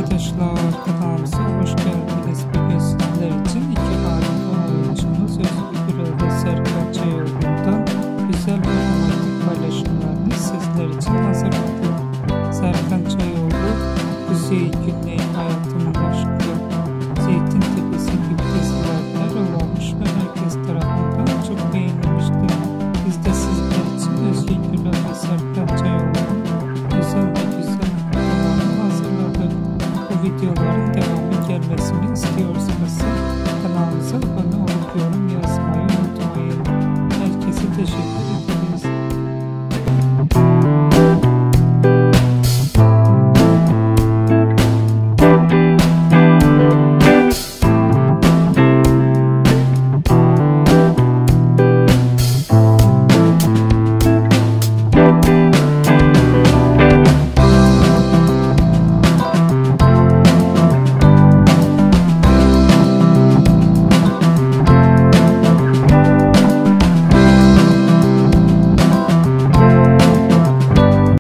Arkadaşlar, kanalımıza hoş geldiniz. Bugün sizler için iki harika oyuncumuz Özgür Gürel ve Serkan Çayoğlu'ndan güzel ve romantik paylaşımlarını sizler için hazırladık. Serkan Çayoğlu, Kuzey Güney Hayatımın Aşkı, Zeytintepe'si gibi dizilerde rol almış ve herkes tarafından çok beğenilmiştir. Biz de sizler için Özgür Gürel ve Serkan Çayoğlu'nun güzel videoların devamı gelmesini istiyorsanız